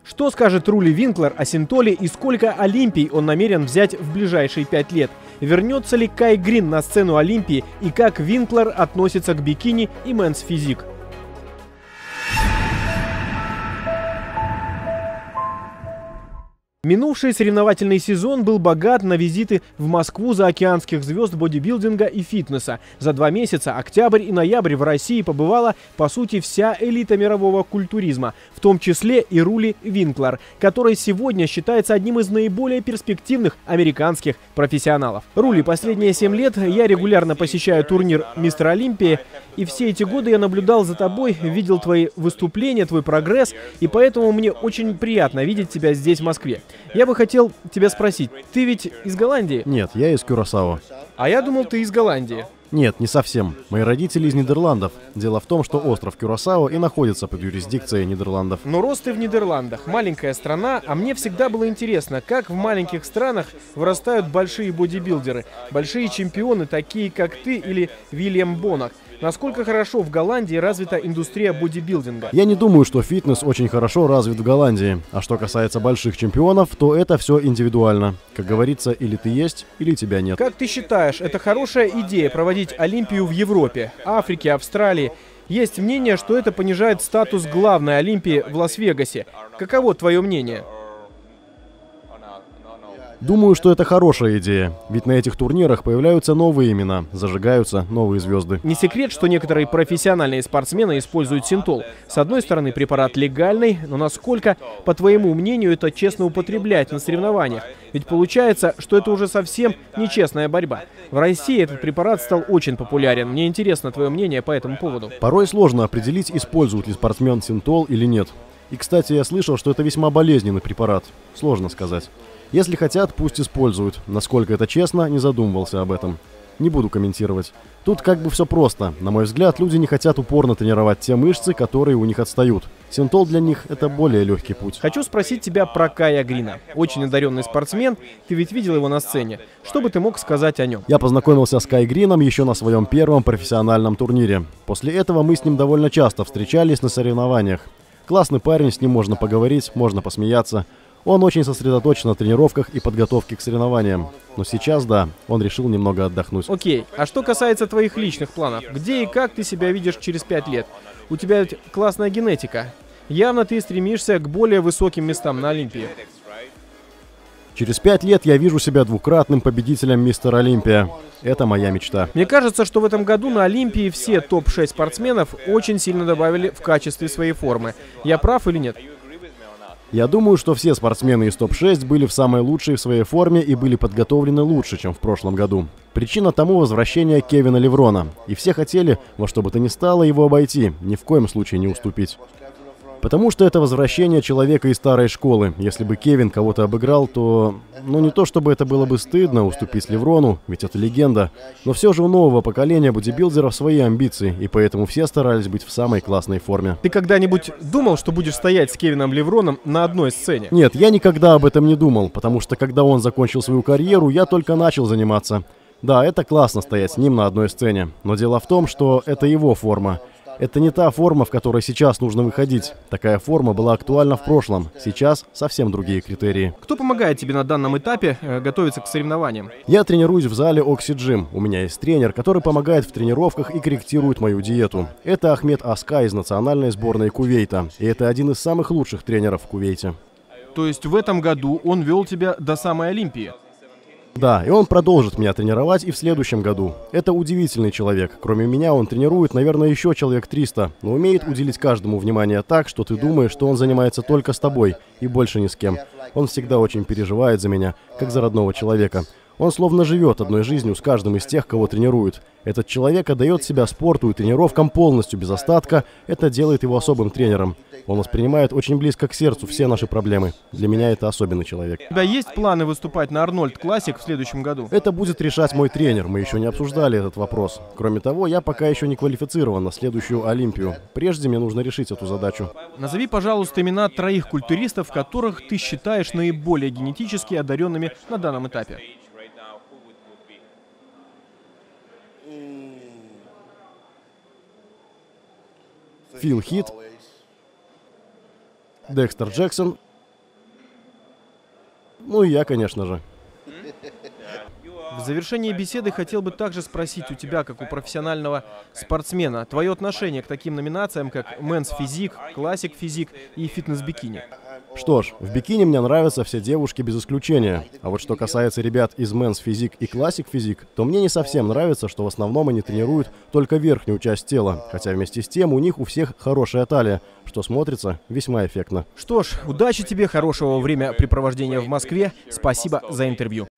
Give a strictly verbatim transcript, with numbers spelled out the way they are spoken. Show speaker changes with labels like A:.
A: Что скажет Рули Винклер о Синтоле и сколько Олимпий он намерен взять в ближайшие пять лет? Вернется ли Кай Грин на сцену Олимпии и как Винклер относится к бикини и мэнс физик? Минувший соревновательный сезон был богат на визиты в Москву заокеанских звезд бодибилдинга и фитнеса. За два месяца, октябрь и ноябрь, в России побывала, по сути, вся элита мирового культуризма, в том числе и Рули Винклер, который сегодня считается одним из наиболее перспективных американских профессионалов. Рули, последние семь лет я регулярно посещаю турнир «Мистер Олимпия», и все эти годы я наблюдал за тобой, видел твои выступления, твой прогресс, и поэтому мне очень приятно видеть тебя здесь, в Москве. Я бы хотел тебя спросить, ты ведь из Голландии?
B: Нет, я из Кюрасао.
A: А я думал, ты из Голландии.
B: Нет, не совсем. Мои родители из Нидерландов. Дело в том, что остров Кюрасао и находится под юрисдикцией Нидерландов.
A: Но рос ты в Нидерландах. Маленькая страна, а мне всегда было интересно, как в маленьких странах вырастают большие бодибилдеры, большие чемпионы, такие как ты или Вильям Бонок. Насколько хорошо в Голландии развита индустрия бодибилдинга?
B: Я не думаю, что фитнес очень хорошо развит в Голландии. А что касается больших чемпионов, то это все индивидуально. Как говорится, или ты есть, или тебя нет.
A: Как ты считаешь, это хорошая идея проводить Олимпию в Европе, Африке, Австралии? Есть мнение, что это понижает статус главной Олимпии в Лас-Вегасе. Каково твое мнение?
B: Думаю, что это хорошая идея, ведь на этих турнирах появляются новые имена, зажигаются новые звезды.
A: Не секрет, что некоторые профессиональные спортсмены используют синтол. С одной стороны, препарат легальный, но насколько, по твоему мнению, это честно употреблять на соревнованиях? Ведь получается, что это уже совсем нечестная борьба. В России этот препарат стал очень популярен. Мне интересно твое мнение по этому поводу.
B: Порой сложно определить, использует ли спортсмен синтол или нет. И, кстати, я слышал, что это весьма болезненный препарат. Сложно сказать. Если хотят, пусть используют. Насколько это честно, не задумывался об этом. Не буду комментировать. Тут как бы все просто. На мой взгляд, люди не хотят упорно тренировать те мышцы, которые у них отстают. Синтол для них — это более легкий путь.
A: Хочу спросить тебя про Кая Грина. Очень одаренный спортсмен. Ты ведь видел его на сцене. Что бы ты мог сказать о нем?
B: Я познакомился с Кай Грином еще на своем первом профессиональном турнире. После этого мы с ним довольно часто встречались на соревнованиях. Классный парень, с ним можно поговорить, можно посмеяться. Он очень сосредоточен на тренировках и подготовке к соревнованиям. Но сейчас, да, он решил немного отдохнуть.
A: Окей, а что касается твоих личных планов? Где и как ты себя видишь через пять лет? У тебя ведь классная генетика. Явно ты стремишься к более высоким местам на Олимпии.
B: Через пять лет я вижу себя двукратным победителем Мистер Олимпия. Это моя мечта.
A: Мне кажется, что в этом году на Олимпии все топ шесть спортсменов очень сильно добавили в качестве своей формы. Я прав или нет?
B: Я думаю, что все спортсмены из топ шесть были в самой лучшей в своей форме и были подготовлены лучше, чем в прошлом году. Причина тому возвращение Кевина Леврона. И все хотели во что бы то ни стало его обойти, ни в коем случае не уступить. Потому что это возвращение человека из старой школы. Если бы Кевин кого-то обыграл, то... Ну, не то чтобы это было бы стыдно уступить Леврону, ведь это легенда. Но все же у нового поколения бодибилдеров свои амбиции, и поэтому все старались быть в самой классной форме.
A: Ты когда-нибудь думал, что будешь стоять с Кевином Левроном на одной сцене?
B: Нет, я никогда об этом не думал, потому что когда он закончил свою карьеру, я только начал заниматься. Да, это классно стоять с ним на одной сцене, но дело в том, что это его форма. Это не та форма, в которой сейчас нужно выходить. Такая форма была актуальна в прошлом. Сейчас совсем другие критерии.
A: Кто помогает тебе на данном этапе э, готовиться к соревнованиям?
B: Я тренируюсь в зале Oxygen. У меня есть тренер, который помогает в тренировках и корректирует мою диету. Это Ахмед Аска из национальной сборной Кувейта. И это один из самых лучших тренеров в Кувейте.
A: То есть в этом году он вел тебя до самой Олимпии?
B: Да, и он продолжит меня тренировать и в следующем году. Это удивительный человек. Кроме меня он тренирует, наверное, еще человек триста, но умеет уделить каждому внимание так, что ты думаешь, что он занимается только с тобой и больше ни с кем. Он всегда очень переживает за меня, как за родного человека. Он словно живет одной жизнью с каждым из тех, кого тренирует. Этот человек отдает себя спорту и тренировкам полностью, без остатка. Это делает его особым тренером. Он воспринимает очень близко к сердцу все наши проблемы. Для меня это особенный человек.
A: У тебя есть планы выступать на Арнольд Классик в следующем году?
B: Это будет решать мой тренер. Мы еще не обсуждали этот вопрос. Кроме того, я пока еще не квалифицирован на следующую Олимпию. Прежде мне нужно решить эту задачу.
A: Назови, пожалуйста, имена троих культуристов, которых ты считаешь наиболее генетически одаренными на данном этапе.
B: Фил Хит, Декстер Джексон Ну и я, конечно же.
A: В завершении беседы хотел бы также спросить у тебя, как у профессионального спортсмена, твое отношение к таким номинациям, как Men's Physique, Classic Physique и фитнес-бикини.
B: Что ж, в бикини мне нравятся все девушки без исключения. А вот что касается ребят из Men's Physique и Classic Physique, то мне не совсем нравится, что в основном они тренируют только верхнюю часть тела. Хотя вместе с тем у них у всех хорошая талия, что смотрится весьма эффектно.
A: Что ж, удачи тебе, хорошего времяпрепровождения в Москве. Спасибо за интервью.